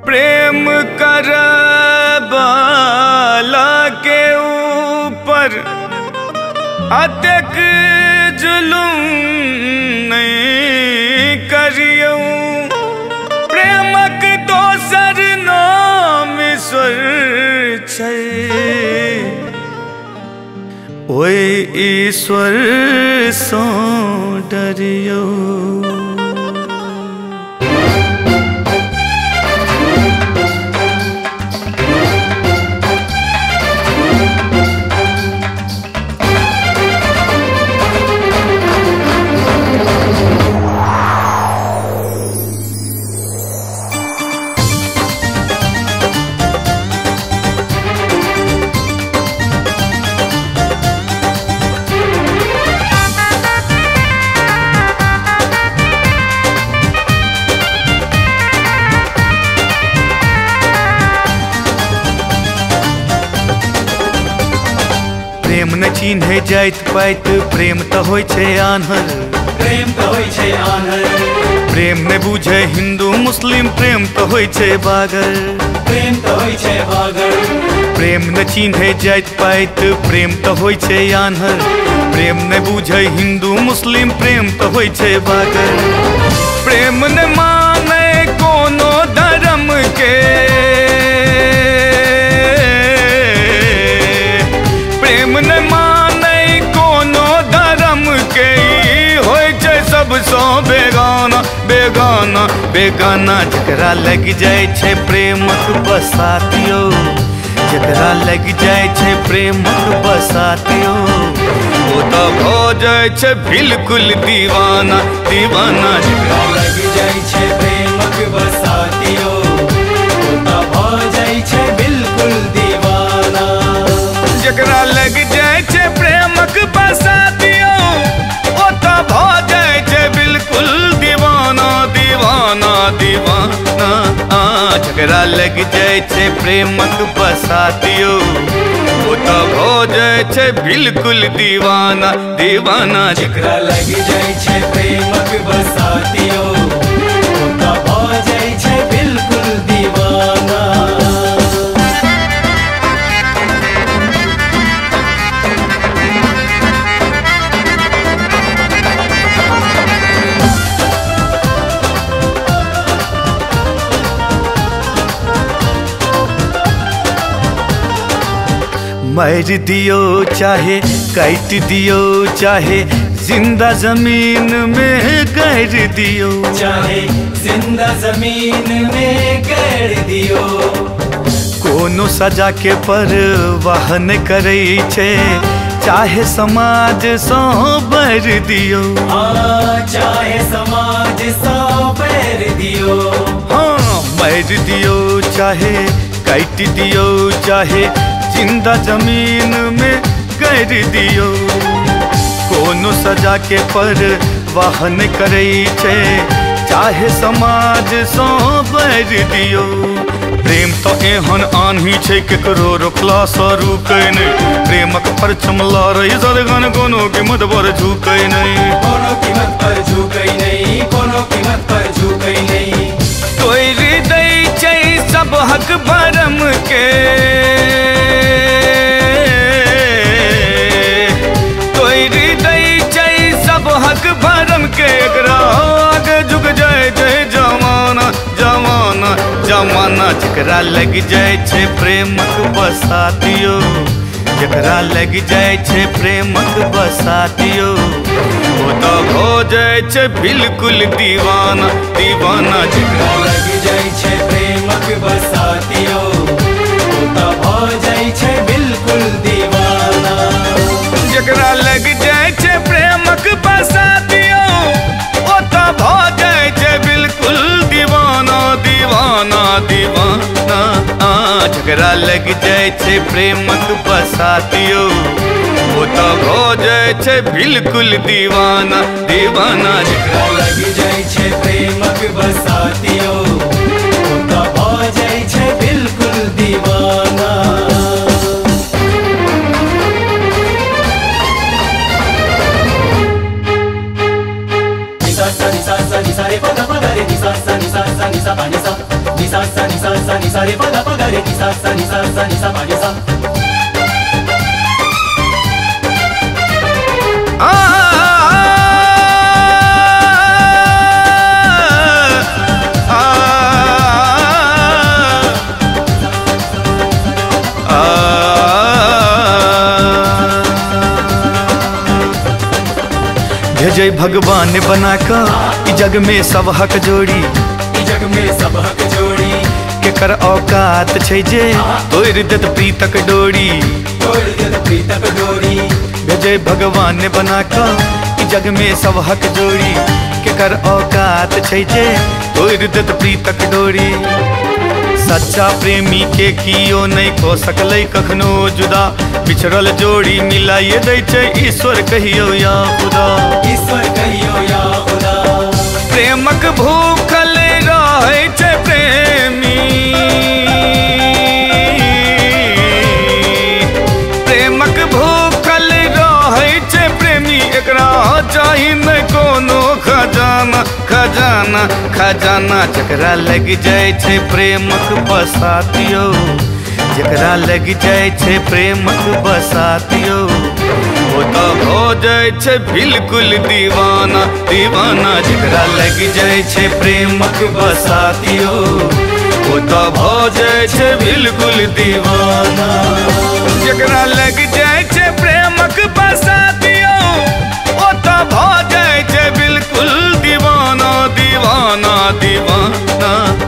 प्रेम करबाला के ऊपर अतक जुलुम नहीं करियो। प्रेमक दोसर नाम ईश्वर छै, ओए ईश्वर सो डरियो। प्रेम न चिन्हे जाइत पाइत, प्रेम तो होय छै आन्हर। प्रेम तो होय छै आन्हर। प्रेम न बुझे हिंदू मुस्लिम, प्रेम तो होय छै बागर। प्रेम तो होय छै बागर। प्रेम न चिन्हे जाइत पाइत, प्रेम तो होय छै आन्हर। प्रेम न बुझे हिंदू मुस्लिम, प्रेम तो होय छै बागर। प्रेम न माने कोनो धर्म के, प्रेम न माने कोनो धर्म के, होय छै सबसो बेगाना बेगाना बेगाना। जकरा लग जाय छै प्रेमक बसातियो, जकरा लग जाय छै प्रेमक बसातियो, ओ तो हो जाय छै बिल्कुल दीवाना दीवाना। जकरा लग जाय छै प्रेमक बसातियो, ओ तो हो जाय छै बिल्कुल दीवाना। जकरा लग जाय छै प्रेमक बसातियो, ओ तो हो जाय छै बिल्कुल दीवाना दीवाना दीवाना। जकरा लग जाय छै प्रेमक बसातियो, ओ तो हो जाय छै बिल्कुल दीवाना दीवाना। जकरा लग जाय छै प्रेमक बसातियो, ओ तो हो जाय छै बिल्कुल दीवाना। मार दियो चाहे काट दियो, चाहे जिंदा जमीन में गाड़ दियो, चाहे जिंदा जमीन में गाड़ दियो। कोनो सजा के परवाह न करे छे, चाहे समाज सो बर दियो। चाहे समाज सो बर दियो। हाँ, मार दियो चाहे काट दियो, चाहे जिंदा जमीन में गाड़ दियो। कोनो सजा के परवाह न करे छे, चाहे समाज सो बर दियो। प्रेम तो एहन आन्ही छै केकरो रोकला सँ रुकै नै। प्रेमक परचम लहरै जरगन कोनो कीमत पर झुकै नै। कोनो कीमत पर झुकै नहीं, कोनो कीमत पर झुकै नहीं। तोड़ि दै छै सब हक भरम के, तोड़ि दै छै सब हक भरम के। एकरा आगे झुक जाय छै जमाना जमाना जमाना। जकरा लग जाय छै प्रेमक बसातियो, जकरा लग जाय छै प्रेमक बसातियो, ओ तो हो जाय छै बिल्कुल दीवाना दीवाना। जकरा लग जाय छै प्रेमक बसातियो, ओ तो हो जाय छै बिल्कुल दीवाना। जकरा लग जाय छै प्रेमक बसातियो, ओ तो हो जाय छै बिल्कुल दीवाना दीवाना दीवाना। जकरा लग जाय छै प्रेमक बसातियो, ओ तो हो जाय छै बिल्कुल दीवाना दीवाना। जकरा लग जाय छै प्रेमक बसातियो, ओ तो हो जाय छै बिल्कुल दीवाना। Ni sa sa ni sa sa ni sa re pa da pa da re ni sa sa ni sa sa ni sa pa ni सा नि सा सा नि सा सा नि सा रे प ग रे नि सा सा नि सा सा नि सा प रे सा जय भगवान बना का जग में सब हक जोड़ी, जग में सब हक जोड़ी के कर औकात छै जे तोड़ देत प्रीतक डोरी, तोड़ देत प्रीतक डोरी। जय भगवान बना का जग में सब हक जोड़ी, के कर औकात छै जे तोड़ देत प्रीतक डोरी। सच्चा प्रेमी के कियो नहीं को सकलै कखनो जुदा, बिछड़ल जोड़ी मिलाइए दै छै ईश्वर कहियो या खुदा, ईश्वर कहियो या खुदा। प्रेमक भूखल रहै छै प्रेमी, प्रेमक भूखल रहै छै प्रेमी, एकरा चाही नै कोनो खजाना खजाना खजाना। जकरा लग जाय छै प्रेमक बसातियो, जकरा लग जाय छै प्रेमक बसातियो, ओ तो हो जाय छै बिल्कुल दीवाना दीवाना। जकरा लग जाय छै प्रेमक बसातियो, ओ तो हो जाय छै बिल्कुल दीवाना। जकरा लग जाय छै प्रेमक बसातियो, ओ तो हो जाय छै बिल्कुल दीवाना दीवाना दीवाना।